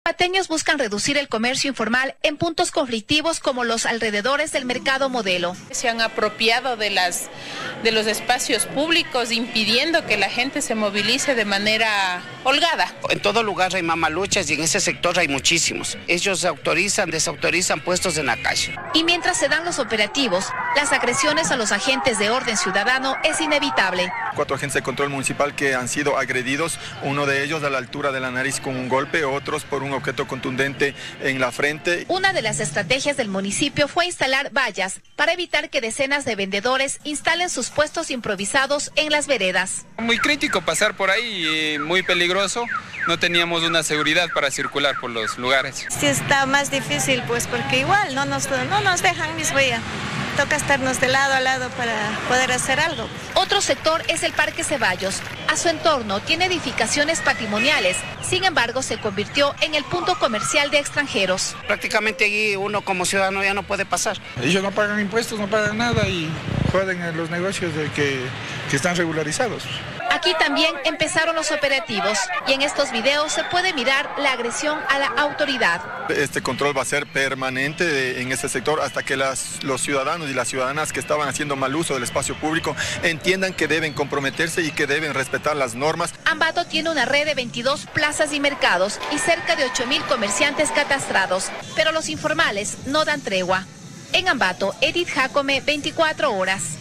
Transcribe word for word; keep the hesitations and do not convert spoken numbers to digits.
ambateños buscan reducir el comercio informal en puntos conflictivos como los alrededores del mercado Modelo. Se han apropiado de, las, de los espacios públicos, impidiendo que la gente se movilice de manera holgada. En todo lugar hay mamaluchas y en ese sector hay muchísimos. Ellos autorizan, desautorizan puestos en la calle. Y mientras se dan los operativos, las agresiones a los agentes de orden ciudadano es inevitable. Cuatro agentes de control municipal que han sido agredidos, uno de ellos a la altura de la nariz con un golpe, otros por un objeto contundente en la frente. Una de las estrategias del municipio fue instalar vallas para evitar que decenas de vendedores instalen sus puestos improvisados en las veredas. Muy crítico pasar por ahí, muy peligroso. No teníamos una seguridad para circular por los lugares. Sí está más difícil, pues, porque igual no nos, no nos dejan mis vías. Toca estarnos de lado a lado para poder hacer algo. Otro sector es el Parque Ceballos. A su entorno tiene edificaciones patrimoniales, sin embargo se convirtió en el punto comercial de extranjeros. Prácticamente allí uno como ciudadano ya no puede pasar. Ellos no pagan impuestos, no pagan nada y joden en los negocios de que, que están regularizados. Aquí también empezaron los operativos y en estos videos se puede mirar la agresión a la autoridad. Este control va a ser permanente en este sector hasta que las, los ciudadanos y las ciudadanas que estaban haciendo mal uso del espacio público entiendan que deben comprometerse y que deben respetar las normas. Ambato tiene una red de veintidós plazas y mercados y cerca de ocho mil comerciantes catastrados, pero los informales no dan tregua. En Ambato, Edith Jacome, veinticuatro horas.